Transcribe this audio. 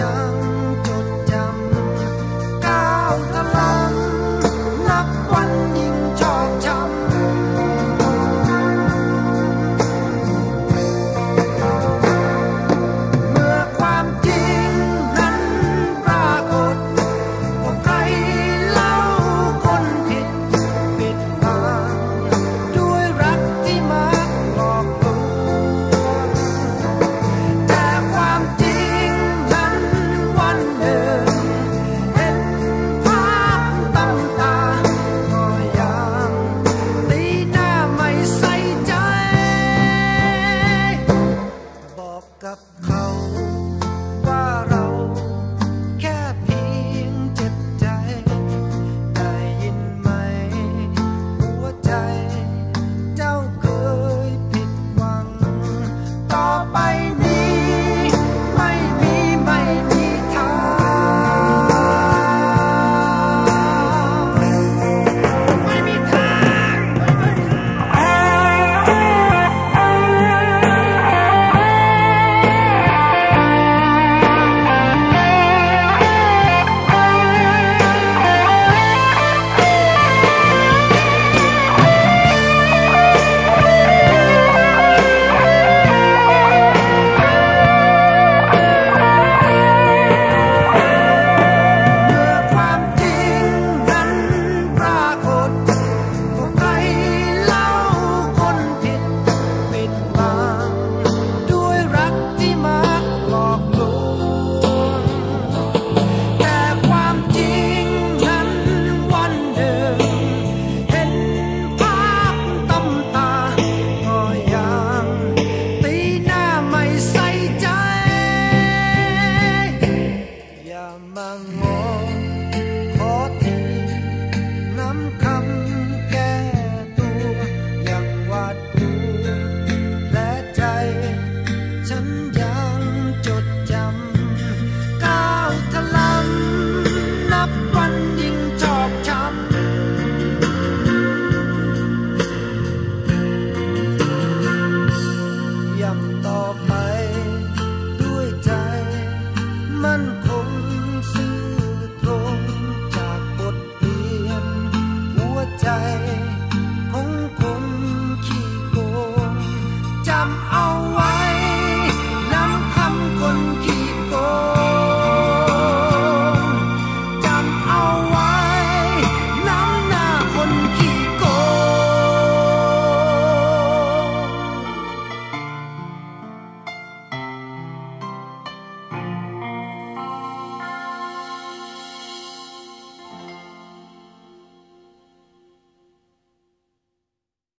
ยังจดจำก้าวถลำนับวันยิ่งชอกช้ำเมื่อความจริงนั้นปรากฏว่าใครเล่าคนผิดปิดบังด้วยรักที่มักหลอกลวงแต่ความจริงนั้นวันหนึ่งเห็นภาพตั้งตาก็ยังตีหน้าไม่ใส่ใจบอกกับเขาว่าเราแค่เพียงเจ็บใจได้ยินไหมหัวใจเจ้าเคยผิดหวังต่อไปนี้ไม่มีทางไม่มีทางเมื่อความจริงนั้นปรากฏว่าใครเล่าคนผิดปิดบังด้วยรักที่มักหลอกลวงแต่ความจริงนั้นวันหนึ่งเห็นภาพตั้งตาก็ยังตีหน้าไม่ใส่ใจอย่ามาง